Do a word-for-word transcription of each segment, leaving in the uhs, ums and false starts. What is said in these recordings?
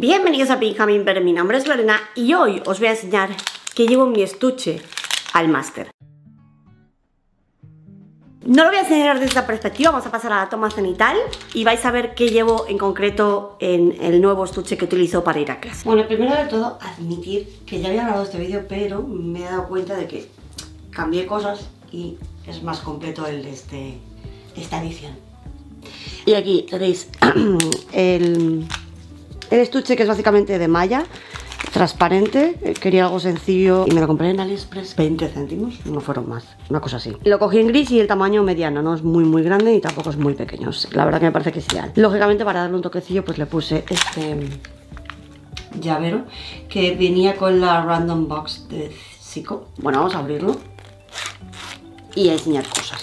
Bienvenidos a Pinjamin, pero mi nombre es Lorena y hoy os voy a enseñar que llevo mi estuche al máster. No lo voy a enseñar desde esta perspectiva, vamos a pasar a la toma cenital y vais a ver qué llevo en concreto en el nuevo estuche que utilizo para ir a clase. Bueno, primero de todo, admitir que ya había grabado este vídeo, pero me he dado cuenta de que cambié cosas y es más completo el de este, esta edición. Y aquí tenéis el, el estuche, que es básicamente de malla transparente. Quería algo sencillo y me lo compré en AliExpress, veinte céntimos, no fueron más, una cosa así. Lo cogí en gris y el tamaño mediano, no es muy muy grande y tampoco es muy pequeño. La verdad que me parece que es ideal. Lógicamente, para darle un toquecillo, pues le puse este llavero que venía con la Random Box de Zico. Bueno, vamos a abrirlo y a enseñar cosas.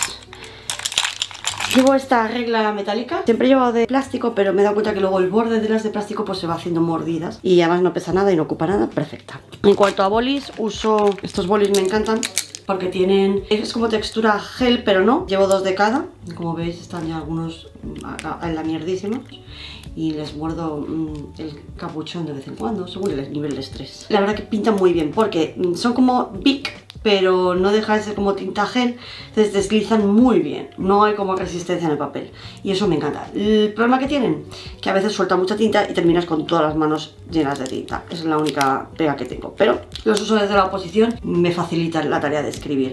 Llevo esta regla metálica, siempre he llevado de plástico, pero me he dado cuenta que luego el borde de las de plástico pues se va haciendo mordidas y además no pesa nada y no ocupa nada, perfecta. En cuanto a bolis, uso estos bolis, me encantan porque tienen, es como textura gel, pero no, llevo dos de cada, como veis están ya algunos en la mierdísima y les muerdo mmm, el capuchón de vez en cuando, según el nivel de estrés. La verdad que pintan muy bien porque son como Bic, pero no deja de ser como tinta gel, entonces deslizan muy bien, no hay como resistencia en el papel y eso me encanta. El problema que tienen, que a veces suelta mucha tinta y terminas con todas las manos llenas de tinta, esa es la única pega que tengo, pero los uso desde la oposición, me facilita la tarea de escribir.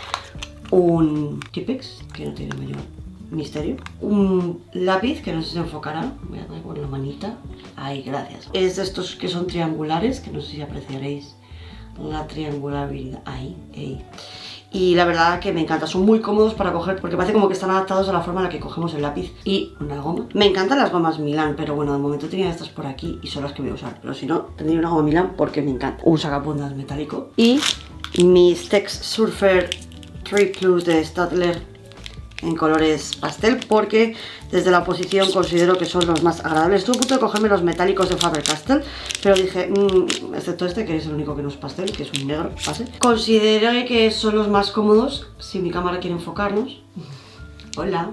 Un Tipex, que no tiene mayor misterio, un lápiz que no sé si se enfocará, voy a dar con la manita, ahí, gracias. Es de estos que son triangulares, que no sé si apreciaréis la triangularidad, ahí, ahí. Y la verdad que me encanta, son muy cómodos para coger porque parece como que están adaptados a la forma en la que cogemos el lápiz. Y una goma, me encantan las gomas Milán, pero bueno, de momento tenía estas por aquí y son las que voy a usar, pero si no, tendría una goma Milán porque me encanta. Un sacapuntas metálico y mis Tex Surfer tres Plus de Staedtler en colores pastel, porque desde la oposición considero que son los más agradables. Estuve a punto de cogerme los metálicos de Faber-Castell, pero dije, mmm, excepto este, que es el único que no es pastel, que es un negro, pase. Consideré que son los más cómodos, si mi cámara quiere enfocarnos. Hola.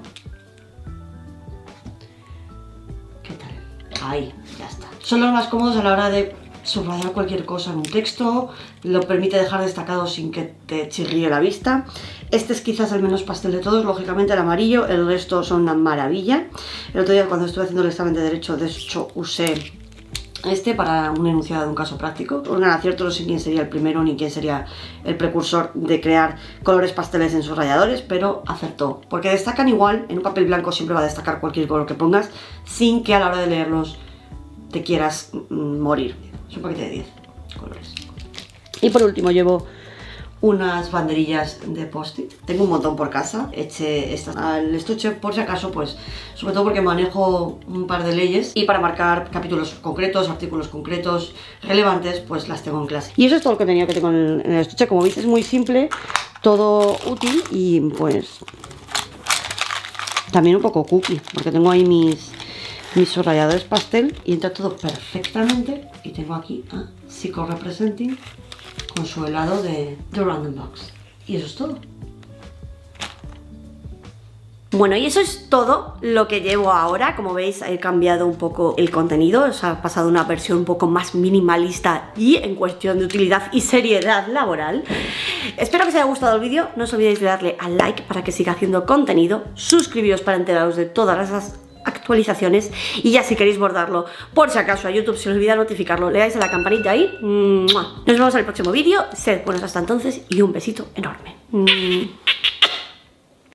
¿Qué tal? Ahí, ya está. Son los más cómodos a la hora de subrayar cualquier cosa en un texto, lo permite dejar destacado sin que te chirríe la vista. Este es quizás el menos pastel de todos, lógicamente el amarillo, el resto son una maravilla. El otro día cuando estuve haciendo el examen de derecho, de hecho usé este para un enunciado de un caso práctico. Un gran acierto, no sé quién sería el primero ni quién sería el precursor de crear colores pasteles en sus ralladores, pero acertó, porque destacan igual, en un papel blanco siempre va a destacar cualquier color que pongas, sin que a la hora de leerlos te quieras mm, morir. Es un paquete de diez colores. Y por último llevo unas banderillas de post-it. Tengo un montón por casa. Eché estas al estuche por si acaso, pues sobre todo porque manejo un par de leyes y para marcar capítulos concretos, artículos concretos, relevantes, pues las tengo en clase. Y eso es todo el contenido que tengo en el estuche. Como veis es muy simple, todo útil y pues también un poco cookie, porque tengo ahí mis mis subrayadores pastel y entra todo perfectamente. Y tengo aquí a Zico Representing con su helado de The Random Box. Y eso es todo. Bueno, y eso es todo lo que llevo ahora. Como veis, he cambiado un poco el contenido, os ha pasado una versión un poco más minimalista y en cuestión de utilidad y seriedad laboral. Espero que os haya gustado el vídeo, no os olvidéis de darle al like para que siga haciendo contenido, suscribiros para enteraros de todas las actualizaciones y ya si queréis bordarlo por si acaso a YouTube se os olvida notificarlo, le dais a la campanita ahí. Nos vemos en el próximo vídeo, sed buenos hasta entonces y un besito enorme.